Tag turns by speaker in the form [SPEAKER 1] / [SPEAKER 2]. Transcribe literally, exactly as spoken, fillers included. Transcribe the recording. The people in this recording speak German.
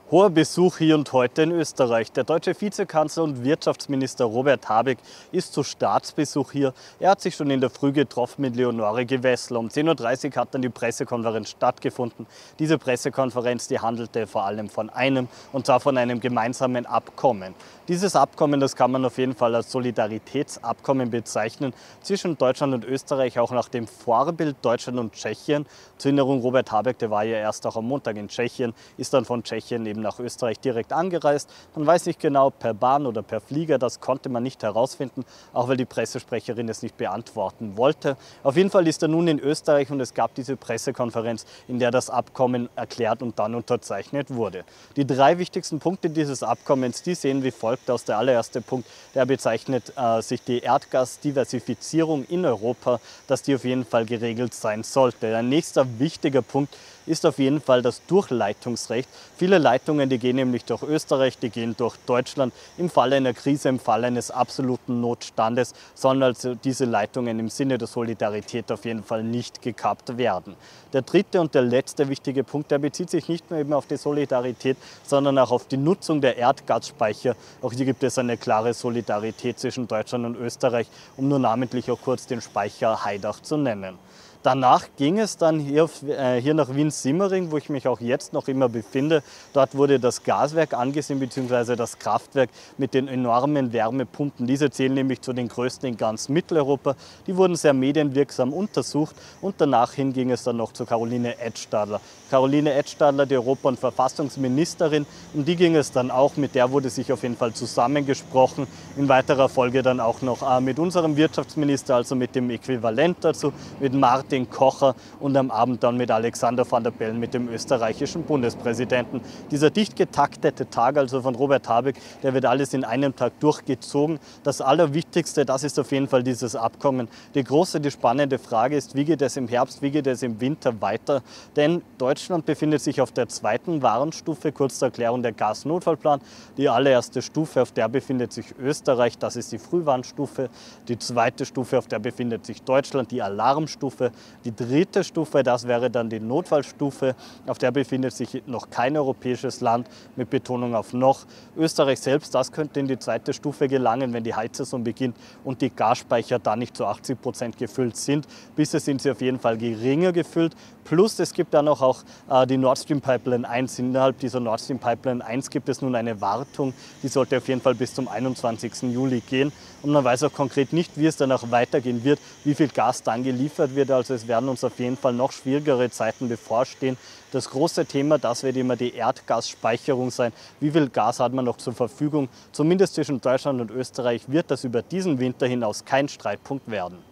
[SPEAKER 1] Hoher Besuch hier und heute in Österreich. Der deutsche Vizekanzler und Wirtschaftsminister Robert Habeck ist zu Staatsbesuch hier. Er hat sich schon in der Früh getroffen mit Leonore Gewessler. Um zehn Uhr dreißig hat dann die Pressekonferenz stattgefunden. Diese Pressekonferenz, die handelte vor allem von einem, und zwar von einem gemeinsamen Abkommen. Dieses Abkommen, das kann man auf jeden Fall als Solidaritätsabkommen bezeichnen zwischen Deutschland und Österreich, auch nach dem Vorbild Deutschland und Tschechien. Zur Erinnerung, Robert Habeck, der war ja erst auch am Montag in Tschechien, ist dann von Tschechien eben nach Österreich direkt angereist. Man weiß nicht genau, per Bahn oder per Flieger, das konnte man nicht herausfinden, auch weil die Pressesprecherin es nicht beantworten wollte. Auf jeden Fall ist er nun in Österreich und es gab diese Pressekonferenz, in der das Abkommen erklärt und dann unterzeichnet wurde. Die drei wichtigsten Punkte dieses Abkommens, die sehen wie folgt aus. Der allererste Punkt, der bezeichnet äh, sich die Erdgasdiversifizierung in Europa, dass die auf jeden Fall geregelt sein sollte. Ein nächster wichtiger Punkt ist auf jeden Fall das Durchleitungsrecht. Viele Leitungen, die gehen nämlich durch Österreich, die gehen durch Deutschland. Im Falle einer Krise, im Falle eines absoluten Notstandes sollen also diese Leitungen im Sinne der Solidarität auf jeden Fall nicht gekappt werden. Der dritte und der letzte wichtige Punkt, der bezieht sich nicht nur eben auf die Solidarität, sondern auch auf die Nutzung der Erdgasspeicher. Auch hier gibt es eine klare Solidarität zwischen Deutschland und Österreich, um nur namentlich auch kurz den Speicher Haidach zu nennen. Danach ging es dann hier, auf, äh, hier nach Wien-Simmering, wo ich mich auch jetzt noch immer befinde. Dort wurde das Gaswerk angesehen, beziehungsweise das Kraftwerk mit den enormen Wärmepumpen. Diese zählen nämlich zu den größten in ganz Mitteleuropa. Die wurden sehr medienwirksam untersucht und danach hin ging es dann noch zu Caroline Edtstadler. Caroline Edtstadler, die Europa- und Verfassungsministerin, um die ging es dann auch. Mit der wurde sich auf jeden Fall zusammengesprochen. In weiterer Folge dann auch noch äh, mit unserem Wirtschaftsminister, also mit dem Äquivalent dazu, mit Martin den Kocher und am Abend dann mit Alexander Van der Bellen, mit dem österreichischen Bundespräsidenten. Dieser dicht getaktete Tag, also von Robert Habeck, der wird alles in einem Tag durchgezogen. Das Allerwichtigste, das ist auf jeden Fall dieses Abkommen. Die große, die spannende Frage ist, wie geht es im Herbst, wie geht es im Winter weiter? Denn Deutschland befindet sich auf der zweiten Warnstufe, kurz zur Erklärung der Gasnotfallplan. Die allererste Stufe, auf der befindet sich Österreich, das ist die Frühwarnstufe. Die zweite Stufe, auf der befindet sich Deutschland, die Alarmstufe. Die dritte Stufe, das wäre dann die Notfallstufe, auf der befindet sich noch kein europäisches Land, mit Betonung auf noch. Österreich selbst, das könnte in die zweite Stufe gelangen, wenn die Heizsaison beginnt und die Gasspeicher dann nicht zu achtzig Prozent gefüllt sind. Bisher sind sie auf jeden Fall geringer gefüllt. Plus es gibt dann auch, auch äh, die Nord Stream Pipeline eins. Innerhalb dieser Nord Stream Pipeline eins gibt es nun eine Wartung. Die sollte auf jeden Fall bis zum einundzwanzigsten Juli gehen. Und man weiß auch konkret nicht, wie es danach weitergehen wird, wie viel Gas dann geliefert wird. Also es werden uns auf jeden Fall noch schwierigere Zeiten bevorstehen. Das große Thema, das wird immer die Erdgasspeicherung sein. Wie viel Gas hat man noch zur Verfügung? Zumindest zwischen Deutschland und Österreich wird das über diesen Winter hinaus kein Streitpunkt werden.